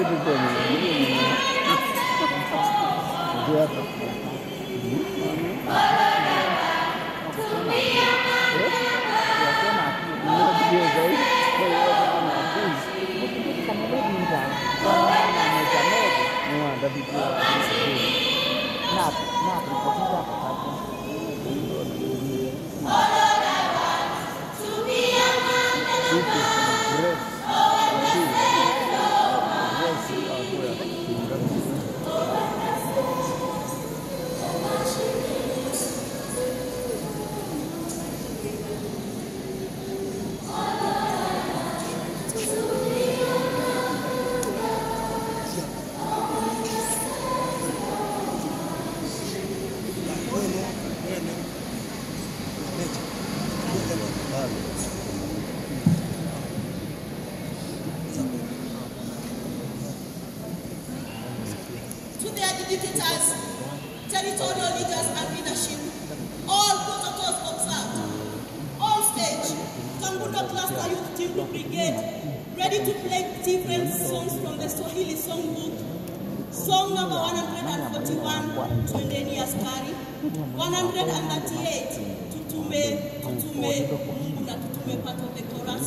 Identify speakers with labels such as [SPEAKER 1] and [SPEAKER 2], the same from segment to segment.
[SPEAKER 1] To their educators, territorial leaders and leadership, all protocols observed. On stage, Kagundo Cluster Youth Timbrels Brigade, ready to play Timbrels songs from the Swahili songbook. Song number 141, Twendeni Askari, 138, Tutume, Mungu na Tutume, part of the chorus,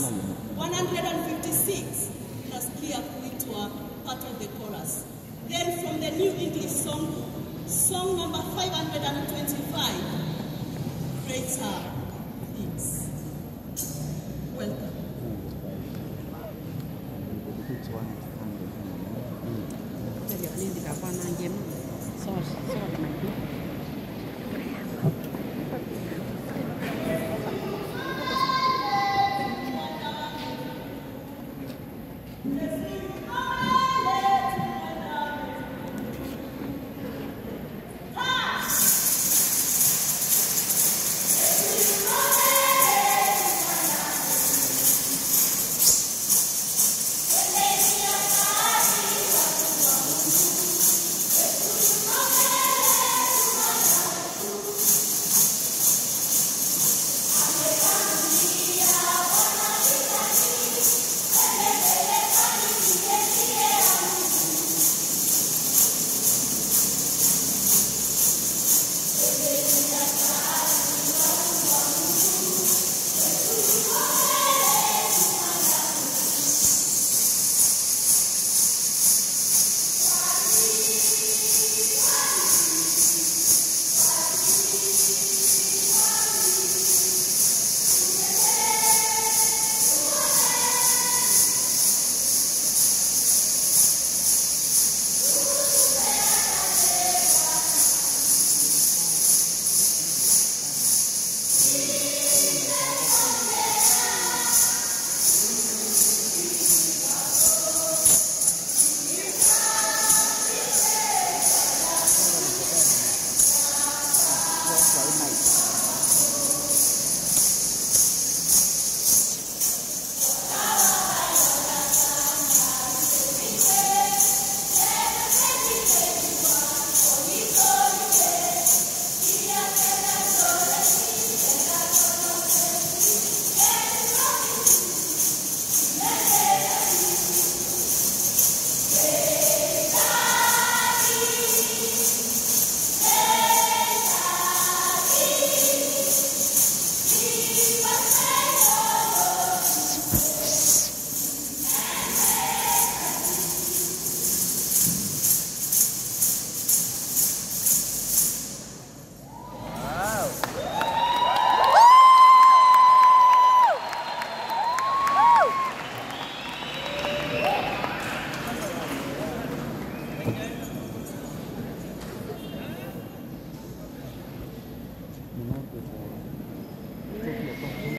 [SPEAKER 1] 156, Nasikia Kuitwa, part of the chorus. Then from the New English song, song number 525, Greater.